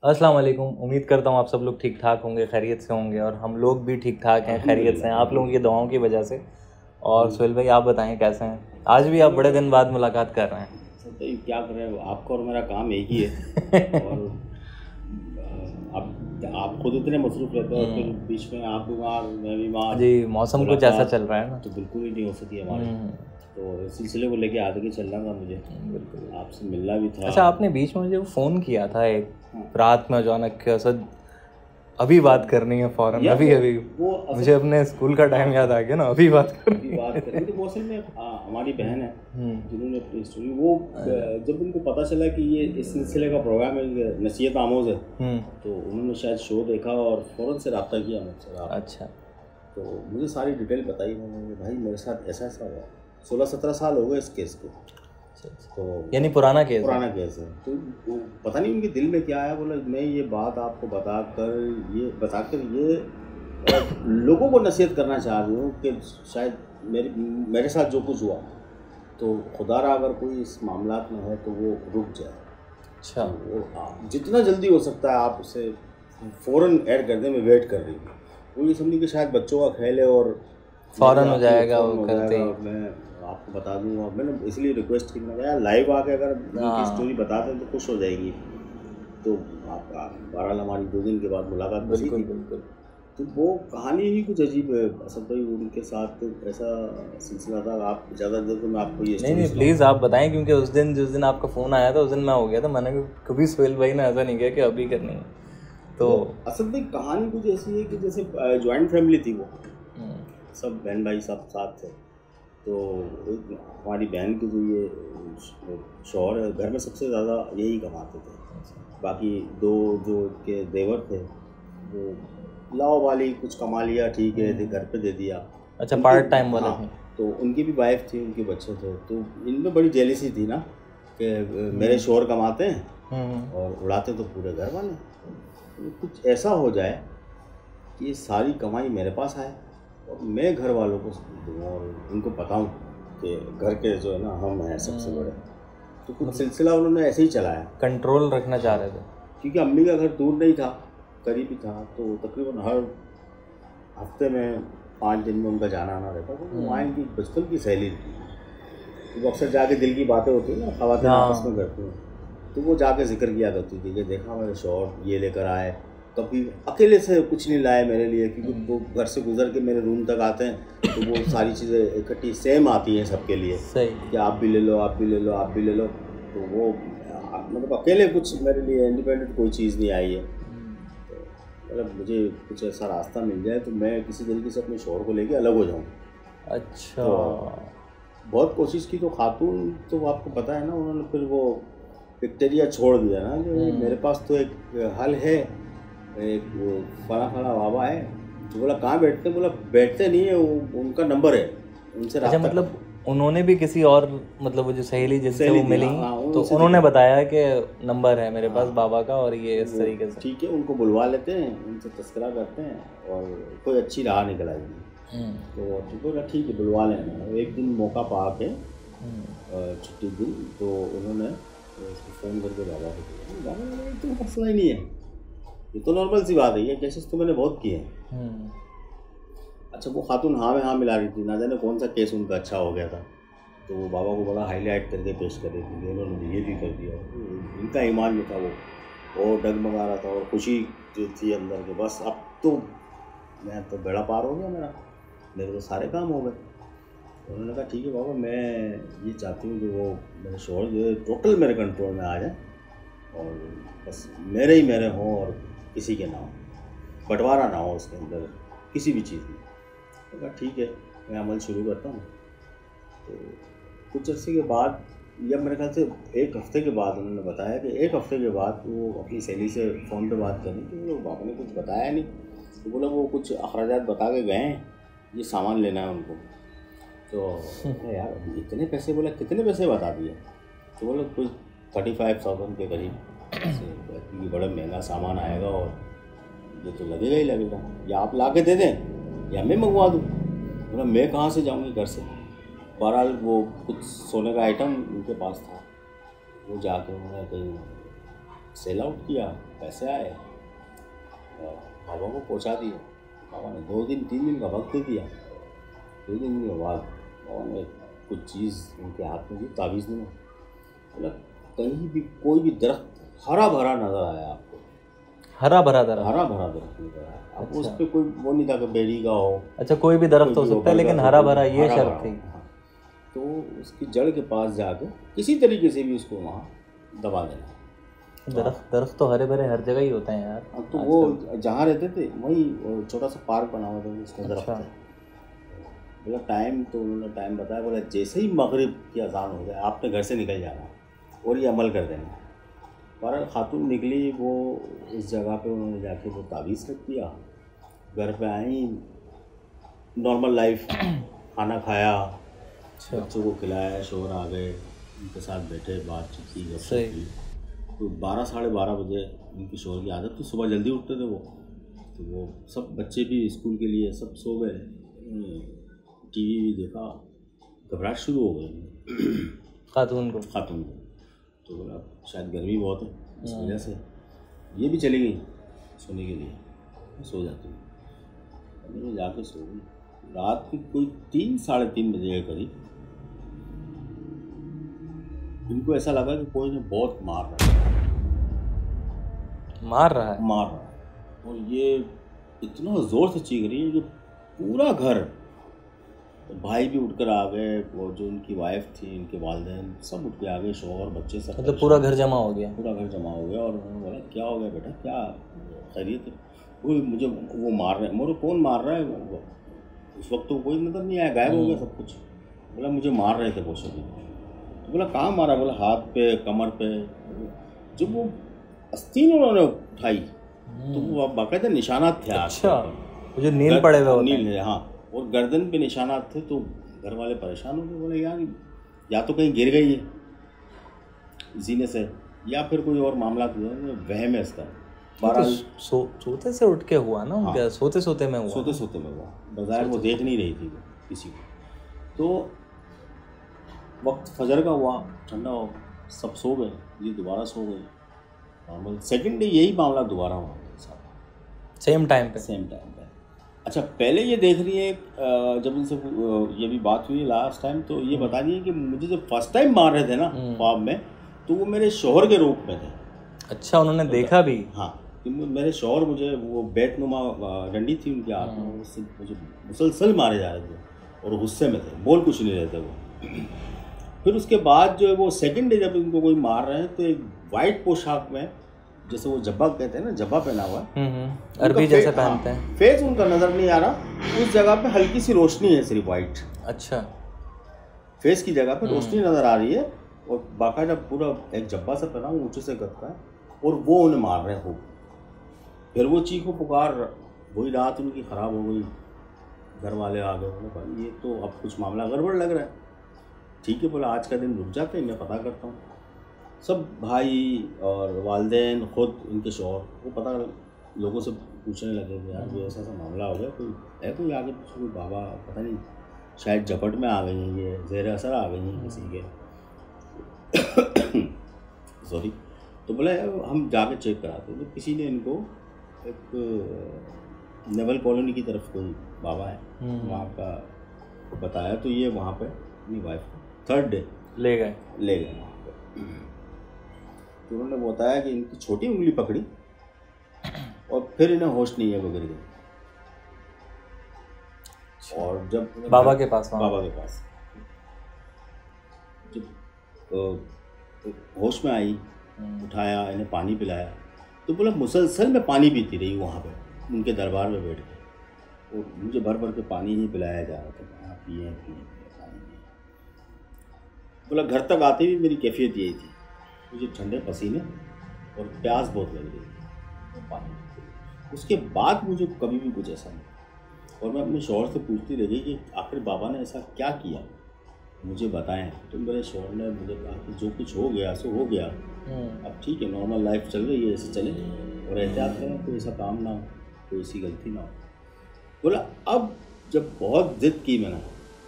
अस्सलाम वालेकुम। उम्मीद करता हूँ आप सब लोग ठीक ठाक होंगे, खैरियत से होंगे, और हम लोग भी ठीक ठाक हैं, खैरियत से हैं आप लोगों की दुआओं की वजह से। और सोहेल भाई, आप बताएं कैसे हैं? आज भी आप बड़े दिन बाद मुलाकात कर रहे हैं। तो क्या करें, आपका और मेरा काम एक ही है। और आप खुद इतने मसरूफ रहते हो, फिर बीच में आप बीमार, मैं बीमार, जी, मौसम कुछ ऐसा चल रहा है ना, तो बिल्कुल ही नहीं हो सकी हमारी। तो इस सिलसिले को लेके आगे चलना था मुझे, बिल्कुल आपसे मिलना भी था। अच्छा, आपने बीच में मुझे फ़ोन किया था एक रात में अचानक के, सर अभी बात करनी है फ़ौरन, अभी वो मुझे अपने स्कूल का टाइम याद आ गया ना, अभी बात करनी है। तो वो असल में हमारी बहन है जिन्होंने अपनी स्टोरी वो जब उनको पता चला कि ये इस सिलसिले का प्रोग्राम है, नसीहत आमोज़ है, तो उन्होंने शायद शो देखा और फ़ौरन से रब्ता किया मुझसे। अच्छा, तो मुझे सारी डिटेल बताई उन्होंने, भाई मेरे साथ ऐसा हुआ। 16-17 साल हो गए इस केस को। तो यानी पुराना केस है। तो वो पता नहीं उनके दिल में क्या आया, बोला मैं ये बात आपको बताकर ये लोगों को नसीहत करना चाह रही हूँ कि शायद मेरे साथ जो कुछ हुआ, तो खुदारा अगर कोई इस मामलात में है तो वो रुक जाए। अच्छा, तो जितना जल्दी हो सकता है आप उसे फ़ौरन ऐड कर दें। मैं वेट कर रही हूँ। वो ये समझी कि शायद बच्चों का खेल है और फ़ौरन हो जाएगा वो करते ही। मैं आपको बता दूंगा। मैंने इसलिए रिक्वेस्ट की, मैं यार लाइव आके अगर उनकी स्टोरी बता दें तो खुश हो जाएगी। तो आपका बहरहाल हमारी 2 दिन के बाद मुलाकात बसी थी। बिल्कुल। तो वो कहानी ही कुछ अजीब है असद भाई, उनके साथ ऐसा सिलसिला था। आप ज़्यादा देर तो मैं आपको ये नहीं प्लीज़ आप बताएं, क्योंकि उस दिन जिस दिन आपका फ़ोन आया था उस दिन मैं हो गया था। मैंने कभी सोहेल भाई ने ऐसा नहीं किया कि अभी करनी है। तो असद भाई कहानी कुछ ऐसी है कि जैसे जॉइंट फैमिली थी, वो सब बहन भाई सब साथ थे। तो हमारी बहन की जो ये शौहर है, घर में सबसे ज़्यादा यही कमाते थे। बाकी 2 जो के देवर थे वो लाओ वाली कुछ कमा लिया, ठीक है, घर पे दे दिया। अच्छा, पार्ट टाइम वाले थे। तो उनकी भी वाइफ थी, उनके बच्चे थे। तो इनमें बड़ी जेलसी थी ना कि मेरे शौहर कमाते हैं और उड़ाते तो पूरे घर वाले। तो कुछ ऐसा हो जाए कि ये सारी कमाई मेरे पास आए और मैं घर वालों को दूँ और उनको बताऊँ कि घर के जो है ना हम हैं सबसे बड़े। तो कुछ सिलसिला उन्होंने ऐसे ही चलाया, कंट्रोल रखना चाह रहे थे। क्योंकि अम्मी का घर दूर नहीं था, करीब ही था। तो तकरीबन हर हफ्ते में 5 दिन में उनका जाना आना रहता। तो वहाँ इनकी बचपन की सहेली थी। तो वो अक्सर जाके दिल की बातें होती हैं ना, ख़वातीन आपस में करती हैं, तो वो जाके जिक्र किया करती थी कि देखा मेरे शौहर ये लेकर आए, कभी अकेले से कुछ नहीं लाए मेरे लिए, क्योंकि वो घर से गुजर के मेरे रूम तक आते हैं तो वो सारी चीज़ें इकट्ठी सेम आती हैं सबके लिए। सही कि आप भी ले लो, आप भी ले लो, आप भी ले लो। तो वो मतलब अकेले कुछ मेरे लिए इंडिपेंडेंट कोई चीज़ नहीं आई है। तो मतलब मुझे कुछ ऐसा रास्ता मिल जाए तो मैं किसी तरीके से अपने शौहर को लेके अलग हो जाऊँ। अच्छा, तो बहुत कोशिश की। तो खातून तो आपको पता है ना, उन्होंने फिर वो विक्टोरिया छोड़ दिया ना कि मेरे पास तो एक हल है, एक फला बाबा है। तो बोला कहाँ बैठते? बोला बैठते नहीं है, वो उनका नंबर है, उनसे अच्छा, मतलब उन्होंने भी किसी और, मतलब वो जो सहेली जिससे वो मिली, तो उन्होंने बताया कि नंबर है मेरे पास बाबा का और ये इस तरीके से। ठीक है, उनको बुलवा लेते हैं, उनसे तस्करा करते हैं और कोई अच्छी राह निकल आएगी। तो बोला ठीक है, बुलवा लेना। एक दिन मौका पा के छुट्टी दिन, तो उन्होंने उसको फ़ोन करके बाबा को बाबा तो मसला ही नहीं है, ये तो नॉर्मल सी बात है, ये केसेस तो मैंने बहुत किए हैं। अच्छा, वो खातून हाँ में हाँ मिला रही थी, ना जाने कौन सा केस उनका अच्छा हो गया था। तो वो बाबा को बड़ा हाईलाइट करके पेश कर रही थी, उन्होंने ये भी कर दिया। इनका ईमान जो था वो डगमगा रहा था और खुशी जो थी अंदर के, बस अब तो मैं तो बेड़ा पार हो गया, मेरे तो सारे काम हो गए। उन्होंने कहा ठीक है बाबा, मैं ये चाहती हूँ कि वो मेरे शौहर जो है टोटल मेरे कंट्रोल में आ जाए और बस मेरे ही मेरे हों और किसी के ना हो, बंटवारा ना हो उसके अंदर किसी भी चीज़ में। तो कहा ठीक है, मैं अमल शुरू करता हूँ। तो कुछ अर्से के बाद, या मेरे ख्याल से 1 हफ़्ते के बाद, उन्होंने बताया कि 1 हफ़्ते के बाद वो अपनी सहेली से फ़ोन पे बात करें। तो वो बाबा ने कुछ बताया नहीं। तो बोला वो कुछ अखराजात बता के गए हैं, ये सामान लेना है उनको। तो यार इतने पैसे? बोला कितने पैसे बता दिए? तो बोला कुछ 35,000 के करीब, क्योंकि बड़ा महंगा सामान आएगा और ये तो लगेगा ही लगेगा, या आप ला के दे दें या मैं मंगवा दूँ। बोला मैं कहाँ से जाऊँगी घर से। बहरहाल वो कुछ सोने का आइटम उनके पास था, वो जाके उन्होंने कहीं सेल आउट किया, पैसे आए और बाबा को पहुंचा दिया। बाबा ने 2-3 दिन का वक्त दे दिया। 2 दिन के बाद बाबा ने कुछ चीज़ उनके हाथ में दी, ताबीज़ में। बोला कहीं भी कोई भी दरख्त हरा भरा नज़र आया आपको, हरा भरा दरख्त नज़र आया आपको। उस पर कोई वो नहीं था कि बेरी का हो। अच्छा, कोई भी दरख्त हो सकता है लेकिन हरा भरा, ये शर्त थी। तो उसकी जड़ के पास जाके किसी तरीके से भी उसको वहाँ दबा देना। दरख्त तो हरे भरे हर जगह ही होते हैं यार। तो वो जहाँ रहते थे वहीं छोटा सा पार्क बना हुआ था, उसमें दरख्त था। बोला टाइम, तो उन्होंने टाइम बताया। बोला जैसे ही मगरिब की अजान हो जाए आपने घर से निकल जाना और ये अमल कर देना। बहरहाल खातून निकली, वो इस जगह पे उन्होंने जाके वो ताबीज़ रख दिया। घर पे आई, नॉर्मल लाइफ, खाना खाया, बच्चों को खिलाया, शोहर आ गए, उनके साथ बैठे, बातचीत की, गपशप की। तो 12-12:30 बजे उनकी शोहर की आदत थी, सुबह जल्दी उठते थे वो। तो वो सब बच्चे भी स्कूल के लिए सब सो गए, टीवी भी देखा, घबराहट शुरू हो गई खातून को। तो बोला शायद गर्मी बहुत है, इस वजह से ये भी चली गई सोने के लिए, सो जाती हूँ। मैं जाके सो गई। रात के कोई 3-3:30 बजे के करीब इनको ऐसा लगा कि कोई ने बहुत मार रहा है। और ये इतना ज़ोर से चीख रही है कि पूरा घर, तो भाई भी उठकर आ गए, वो जो उनकी वाइफ थी, उनके वालिदैन सब उठ के आ गए, शौहर, बच्चे सब। मतलब पूरा घर जमा हो गया। और उन्होंने बोला क्या हो गया बेटा, क्या खैरियत है? वो मुझे वो मार रहे हैं। मोरे कौन मार रहा है? उस वक्त तो कोई नज़र नहीं आया, गायब हो गया सब कुछ। बोला मुझे मार रहे थे पोषण। तो बोला कहाँ मारा? बोला हाथ पे, कमर पे। जब वो आस्तीन उन्होंने उठाई तो वो बाकायदा निशानात थे। अच्छा, मुझे नील पड़े हुए नील, हाँ, और गर्दन पे निशानात थे। तो घर वाले परेशान हो गए, बोले यार या तो कहीं गिर गई है जीने से, या फिर कोई और मामला हुआ, वहम है इसका। सोते से उठ के हुआ ना उनका? सोते में हुआ। बज़ाहिर वो देख नहीं रही थी किसी को। तो वक्त फजर का हुआ, ठंडा हो, सब सो गए, ये दोबारा सो गए। नॉर्मल सेकंड डे यही मामला दोबारा हुआ सेम टाइम पे। अच्छा, पहले ये देख रही है, जब इनसे ये भी बात हुई लास्ट टाइम, तो ये बता रही है कि मुझे जब फर्स्ट टाइम मार रहे थे ना ख्वाब में, तो वो मेरे शौहर के रूप में थे। अच्छा, उन्होंने देखा भी? हाँ, कि मेरे शौहर मुझे, वो बैटनुमा डंडी थी उनके हाथ में, उससे मुझे मुसलसल मारे जा रहे थे और गुस्से में थे, बोल कुछ नहीं रहे थे वो। फिर उसके बाद जो वो सेकंड डे जब इनको कोई मार रहे हैं, तो एक वाइट पोशाक में, जैसे वो जब्बा कहते हैं ना, जब्बा पहना हुआ है, अरबी जैसे पहनते हैं। फेस उनका नज़र नहीं आ रहा, उस जगह पे हल्की सी रोशनी है, सिर्फ वाइट। अच्छा, फेस की जगह पे रोशनी नज़र आ रही है, और बाकायदा पूरा एक जब्बा सा पहना ऊँचे से करता है, और वो उन्हें मार रहे हो। फिर वो चीखो पुकार, वही रात उनकी ख़राब हो गई। घर वाले आ गए, बोले भाई ये तो अब कुछ मामला गड़बड़ लग रहा है। ठीक है, बोला आज का दिन रुक जाते हैं, मैं पता करता हूँ। सब भाई और वालिदैन, खुद इनके शौहर, वो पता लोगों से पूछने लगे कि यार ये ऐसा मामला हो गया, कोई है कोई आगे पीछे, कोई बाबा, पता नहीं शायद झपट में आ गई हैं, ये ज़ेर असर आ गई हैं किसी के सॉरी। तो बोला हम जाके चेक कराते। तो किसी ने इनको एक नेवल कॉलोनी की तरफ कोई बाबा है वहाँ का बताया, तो ये वहाँ पे अपनी वाइफ को 3rd डे ले गए वहाँ पे। तो उन्होंने बताया कि इनकी छोटी उंगली पकड़ी और फिर इन्हें होश नहीं है, वो गिर गई। और जब बाबा के पास जब होश में आई, उठाया, इन्हें पानी पिलाया, तो बोला मुसलसल में पानी पीती रही वहाँ पे उनके दरबार में बैठ के, और मुझे भर भर के पानी ही पिलाया जा रहा था। हाँ, पिए पानी। बोला घर तक आते भी मेरी कैफियत यही थी, मुझे ठंडे पसीने और प्यास बहुत लग रही थी, और पानी। उसके बाद मुझे कभी भी कुछ ऐसा नहीं। और मैं अपने शौहर से पूछती रही कि आखिर बाबा ने ऐसा क्या किया, मुझे बताएं। तो मेरे शौहर ने मुझे कहा कि जो कुछ हो गया सो हो गया, अब ठीक है, नॉर्मल लाइफ चल रही है, ऐसे चले और एहतियात करें, कोई ऐसा काम ना हो, कोई ऐसी गलती ना हो। बोला अब जब बहुत ज़िद की मैंने,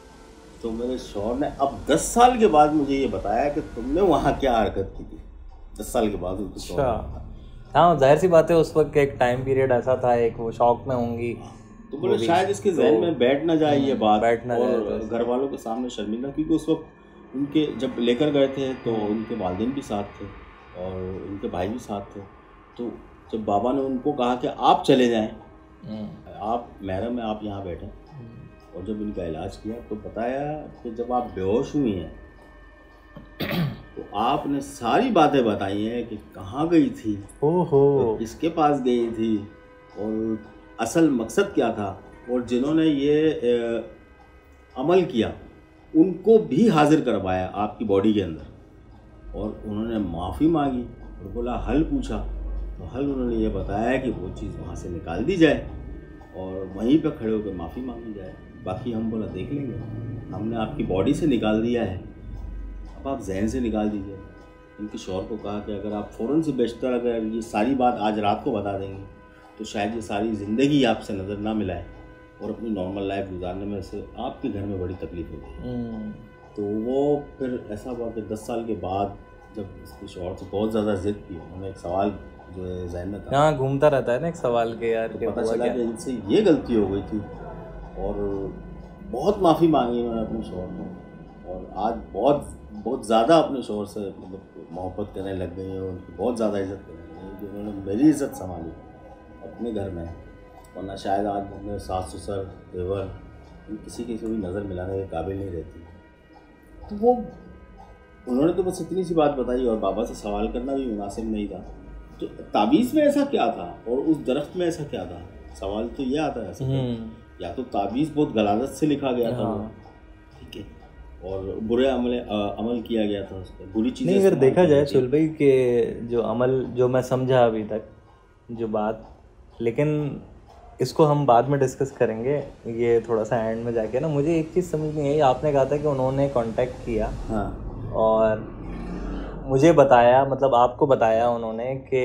तो मेरे शौहर ने अब 10 साल के बाद मुझे ये बताया कि तुमने वहाँ क्या हरकत की थी। 10 साल के बाद उनको शौक आया। अच्छा, हाँ जाहिर सी बात है, उस वक्त एक टाइम पीरियड ऐसा था, एक वो शौक में होंगी, तो बोले शायद इसके जहन में बैठ ना जाए ये बात, बैठ ना जाए और घर वालों के सामने शर्मिंदा, क्योंकि उस वक्त उनके जब लेकर गए थे तो उनके वालिदैन भी साथ थे और उनके भाई भी साथ थे। तो जब बाबा ने उनको कहा कि आप चले जाएं, आप महरम में आप यहाँ बैठे, और जब इनका इलाज किया तो बताया कि जब आप बेहोश हुई हैं तो आपने सारी बातें बताई हैं कि कहाँ गई थी, ओहो, किसके पास गई थी, और असल मकसद क्या था, और जिन्होंने ये अमल किया उनको भी हाजिर करवाया आपकी बॉडी के अंदर, और उन्होंने माफ़ी मांगी और बोला हल पूछा, तो हल उन्होंने ये बताया कि वो चीज़ वहाँ से निकाल दी जाए और वहीं पे खड़े होकर माफ़ी मांगी जाए, बाकी हम बोला देख लेंगे, हमने आपकी बॉडी से निकाल दिया है, अब आप जहन से निकाल दीजिए। इनके शौहर को कहा कि अगर आप फ़ौरन से बेशतर अगर ये सारी बात आज रात को बता देंगे तो शायद ये सारी ज़िंदगी आपसे नज़र ना मिलाए और अपनी नॉर्मल लाइफ गुजारने में से आपके घर में बड़ी तकलीफ होगी। तो वो फिर ऐसा हुआ कि 10 साल के बाद जब इसके शौहर से बहुत ज़्यादा ज़िद की, उन्होंने एक सवाल जो है जहन में था, हाँ घूमता रहता है ना एक सवाल के यार, तो पता चला कि इनसे ये गलती हो गई थी, और बहुत माफ़ी मांगी उन्होंने अपने शौहर को, और आज बहुत ज़्यादा अपने शौहर से मतलब मोहब्बत करने लग गई है, उनकी बहुत ज़्यादा इज़्ज़त करने लग गई कि उन्होंने मेरी इज़्ज़त संभाली अपने घर में, वरना शायद आज अपने सास ससुर देवर किसी की भी नज़र मिलाने के काबिल नहीं रहती। तो वो उन्होंने तो बस इतनी सी बात बताई, और बाबा से सवाल करना भी मुनासिब नहीं था। तो ताबीज़ में ऐसा क्या था और उस दरख्त में ऐसा क्या था, सवाल तो ये आता है ऐसा, या तो ताबीज़ बहुत गलाजत से लिखा गया था, ठीक है, और बुरे अमल किया गया था उस पर, बुरी चीज़ें नहीं। अगर देखा जाए सुहेल भाई के जो अमल, जो मैं समझा अभी तक जो बात, लेकिन इसको हम बाद में डिस्कस करेंगे, ये थोड़ा सा एंड में जाके ना, मुझे एक चीज़ समझ नहीं आई। आपने कहा था कि उन्होंने कांटेक्ट किया, हाँ, और मुझे बताया, मतलब आपको बताया उन्होंने कि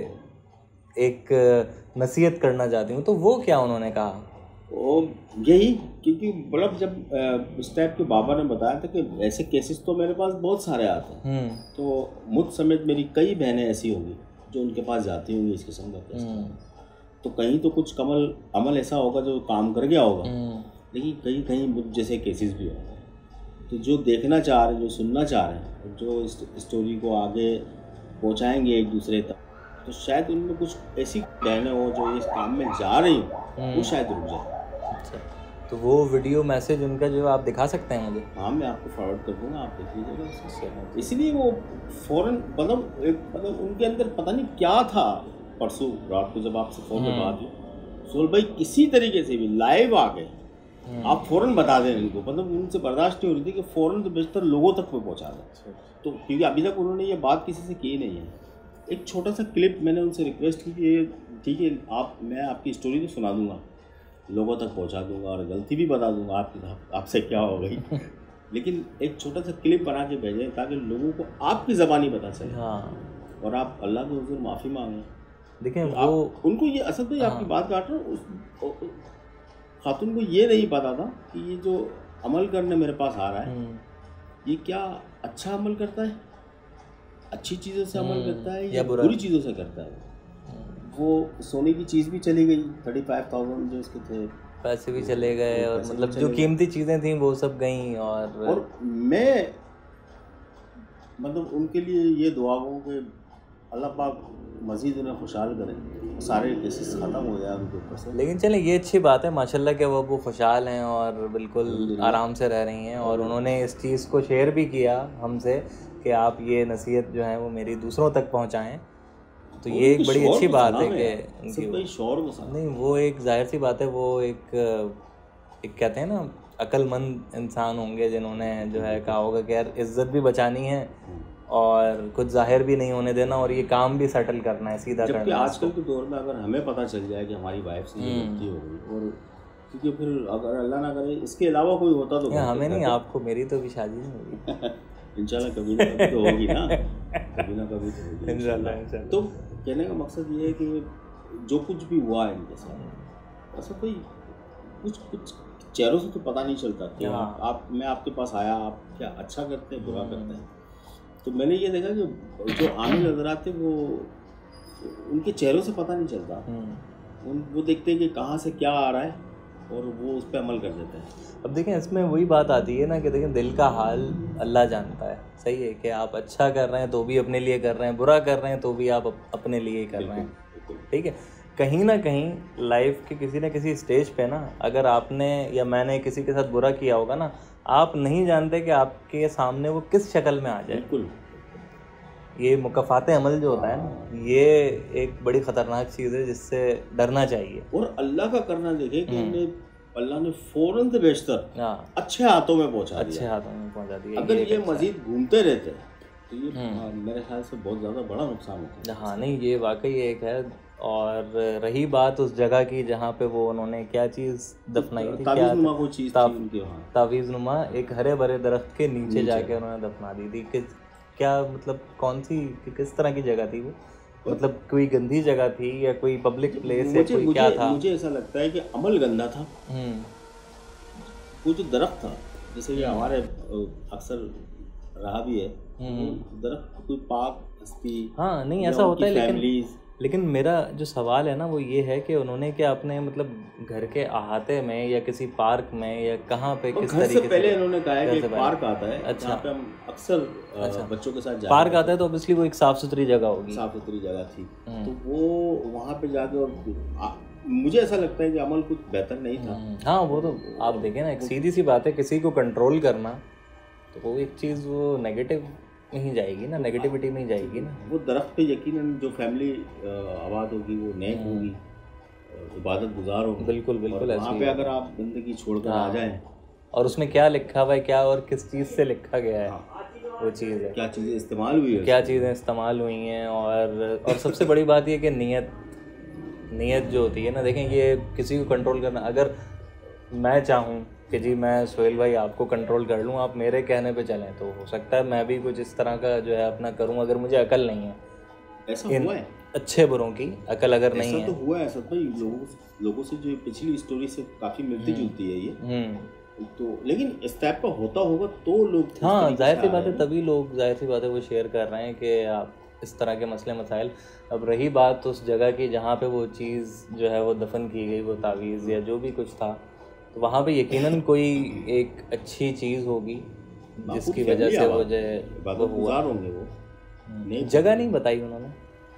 एक नसीहत करना चाहती हूँ, तो वो क्या उन्होंने कहा? वो यही, क्योंकि मतलब जब उस टाइप के बाबा ने बताया था कि ऐसे केसेस तो मेरे पास बहुत सारे आते हैं, तो मुझ समेत मेरी कई बहनें ऐसी होंगी जो उनके पास जाती होंगी इस किस्म का केस, तो कहीं तो कुछ अमल ऐसा होगा जो काम कर गया होगा, लेकिन कहीं कहीं मुझ जैसे केसेस भी होंगे। तो जो देखना चाह रहे हैं, जो सुनना चाह रहे हैं, जो इस स्टोरी को आगे पहुंचाएंगे एक दूसरे तक, तो शायद उनमें कुछ ऐसी बहनें हो जो इस काम में जा रही हो, वो शायद रुक जाए। अच्छा, तो वो वीडियो मैसेज उनका जो आप दिखा सकते हैं मुझे? हाँ, मैं आपको फॉरवर्ड कर दूँगा, आप देख लीजिएगा। इसलिए वो फ़ौरन मतलब उनके अंदर पता नहीं क्या था। परसों रात को जब आपसे फ़ोन पे बात हुई, सोहेल भाई किसी तरीके से भी लाइव आ गए, आप फ़ौरन बता दें इनको, मतलब उनसे बर्दाश्त नहीं हो रही थी कि फ़ौरन तो बेशतर लोगों तक में पहुँचा दें। तो क्योंकि अभी तक उन्होंने ये बात किसी से की नहीं है। एक छोटा सा क्लिप मैंने उनसे रिक्वेस्ट की कि ठीक है, मैं आपकी स्टोरी तो सुना दूँगा, लोगों तक पहुंचा दूंगा और गलती भी बता दूंगा आपसे क्या हो गई, लेकिन एक छोटा सा क्लिप बना के भेजें ताकि लोगों को आपकी ज़बानी पता चले। हाँ, और आप अल्लाह के हुज़ूर माफ़ी मांगें। देखें तो वो उनको ये असल में आपकी बात काट रहा हूँ, उस खातून को ये नहीं पता था कि ये जो अमल करने मेरे पास आ रहा है, ये क्या अच्छा अमल करता है, अच्छी चीज़ों से अमल करता है या बुरी चीज़ों से करता है। वो सोने की चीज़ भी चली गई, 35,000 जो इसके थे, पैसे भी चले गए, और मतलब जो कीमती चीज़ें थी वो सब गईं। और मैं मतलब उनके लिए ये दुआ हूँ कि अल्लाह पाक मज़ीद उन्हें खुशहाल करें, सारे केसेस ख़त्म हो जाए उनके ऊपर से। लेकिन चलें, ये अच्छी बात है माशाल्लाह कि वो खुशहाल हैं और बिल्कुल आराम से रह रही हैं, और उन्होंने इस चीज़ को शेयर भी किया हमसे कि आप ये नसीहत जो है वो मेरी दूसरों तक पहुँचाएँ। तो ये एक बड़ी अच्छी बात है कि उनकी शौर नहीं, वो एक जाहिर सी बात है, वो एक कहते हैं ना अक्लमंद इंसान होंगे जिन्होंने जो है कहा होगा कि यार इज्जत भी बचानी है और कुछ जाहिर भी नहीं होने देना, और ये काम भी सेटल करना है, सीधा करना है। जबकि आजकल के दौर में अगर हमें पता चल जाए कि हमारी वाइफ से ये गलती हो गई, और क्योंकि फिर अगर अल्लाह ना करे इसके अलावा कोई होता तो हमें नहीं, आपको, मेरी तो अभी शादी नहीं होगी इंशाल्लाह कभी ना कभी तो होगी ना, कभी ना कभी तो होगी इंशाल्लाह। तो कहने का मकसद ये है कि जो कुछ भी हुआ है इनके साथ, ऐसा कोई कुछ चेहरों से तो पता नहीं चलता कि मैं आपके पास आया, आप क्या अच्छा करते हैं बुरा करते हैं। तो मैंने ये देखा कि जो आमिर हजरात थे वो उनके चेहरों से पता नहीं चलता, वो देखते हैं कि कहाँ से क्या आ रहा है और वो उस पर अमल कर देते हैं। अब देखें इसमें वही बात आती है ना कि देखें दिल का हाल अल्लाह जानता है, सही है कि आप अच्छा कर रहे हैं तो भी अपने लिए कर रहे हैं, बुरा कर रहे हैं तो भी आप अपने लिए ही कर रहे हैं, ठीक है। कहीं ना कहीं लाइफ के किसी न किसी स्टेज पे ना अगर आपने या मैंने किसी के साथ बुरा किया होगा ना, आप नहीं जानते कि आपके सामने वो किस शक्ल में आ जाए। बिल्कुल, ये मुकफ़ात अमल जो होता है ना, ये एक बड़ी ख़तरनाक चीज़ है जिससे डरना चाहिए। और अल्लाह का करना देखे कि अल्लाह ने फौरन से बेशतर अच्छे हाथों में पहुंचा दिया। अगर ये मजीद घूमते रहते तो ये मेरे ख्याल से बहुत ज़्यादा बड़ा नुकसान होता है। हाँ नहीं, ये वाकई एक है। और रही बात उस जगह की जहाँ पे वो उन्होंने क्या चीज़ दफनाई थी, क्या तावीज़ नुमा एक हरे भरे दरख्त के नीचे जाके उन्होंने दफना दी थी। कि क्या मतलब कौन सी किस तरह की जगह थी वो, मतलब कोई गंदी जगह थी या कोई पब्लिक प्लेस है, कोई क्या था? मुझे ऐसा लगता है कि अमल गंदा था। वो जो दरख्त था, जैसे कि हमारे अक्सर रहा भी है, दरख्त कोई पाक हस्ती, हाँ नहीं ऐसा होता है, लेकिन मेरा जो सवाल है ना वो ये है कि उन्होंने क्या अपने मतलब घर के अहाते में या किसी पार्क में या कहाँ पे किस तरीके से पहले उन्होंने कहा है कि पार्क आता है, अच्छा पे हम अक्सर बच्चों के साथ जाते पार्क आता है, तो ऑब्वियसली वो एक साफ सुथरी जगह होगी, साफ सुथरी जगह थी, तो वो वहाँ पे जाके और मुझे ऐसा लगता है कि अमल कुछ बेहतर नहीं था। हाँ वो तो आप देखें ना, एक सीधी सी बात है, किसी को कंट्रोल करना तो वो एक चीज़ वो नेगेटिव में ही जाएगी ना, नेगेटिविटी में ही जाएगी ना। वो दरख्त पे यकीनन जो फैमिली आबाद होगी वो नेक होगी, इबादत गुजार होगी। बिल्कुल बिल्कुल, वहाँ पे अगर आप जिंदगी छोड़कर आ जाएं और उसमें क्या लिखा हुआ है, क्या और किस चीज़ से लिखा गया है, वो चीज़ है, क्या चीज़ें इस्तेमाल हुई है, क्या चीज़ें इस्तेमाल हुई हैं। और सबसे बड़ी बात ये कि नीयत जो होती है ना, देखें ये किसी को कंट्रोल करना, अगर मैं चाहूँ कि जी मैं सोहेल भाई आपको कंट्रोल कर लूँ, आप मेरे कहने पे चलें, तो हो सकता है मैं भी कुछ इस तरह का जो है अपना करूँ, अगर मुझे अकल नहीं है। ऐसा हुआ है, अच्छे बुरों की अकल अगर नहीं है, ऐसा तो हुआ है ऐसा भाई, लोगों से जो पिछली स्टोरी से काफ़ी मिलती जुलती है ये, तो लेकिन इस टाइप का होता होगा तो लोग, हाँ जाहिर सी बात है, तभी लोग जाहिर सी बात है वो शेयर कर रहे हैं कि आप इस तरह के मसले मसाइल। अब रही बात उस जगह की जहाँ पे वो चीज़ जो है वो दफन की गई, वो तावीज़ या जो भी कुछ था, तो वहाँ पे यकीनन कोई एक अच्छी चीज़ होगी जिसकी वजह से वो जो हुआ होंगे। वो जगह नहीं बताई उन्होंने,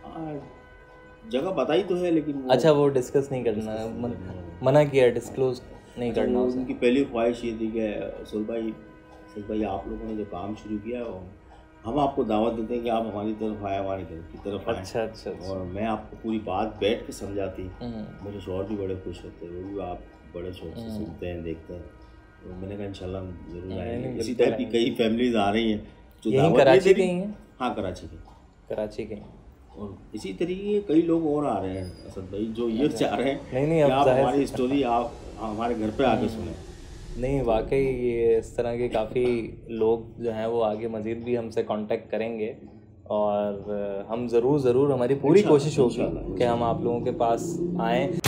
जगह बताई तो है लेकिन अच्छा वो डिस्कस नहीं करना, मना किया, डिस्क्लोज नहीं करना। उनकी पहली ख्वाहिश ये थी कि सोहेल भाई आप लोगों ने जो काम शुरू किया हम आपको दावत देते हैं कि आप हमारी तरफ आए, हमारी तरफ आए। अच्छा। और मैं आपको पूरी बात बैठ के समझाती, मेरे शौहर भी बड़े खुश होते हैं, वो भी आप बड़े शौक से सुनते हैं, देखते हैं। तो मैंने कहा इंशाल्लाह जरूर आएंगे। इसी टाइप की कई फैमिलीज आ रही हैं जो दावत कराची के हैं। हाँ कराची के और इसी तरीके कई लोग और आ रहे हैं असद भाई, जो ये चाह रहे हैं नहीं आप हमारी स्टोरी आप हमारे घर पे आके सुने। नहीं वाकई ये इस तरह के काफ़ी लोग जो हैं वो आगे मज़ीद भी हमसे कांटेक्ट करेंगे, और हम ज़रूर हमारी पूरी कोशिश होगी कि हम आप लोगों के पास आएँ।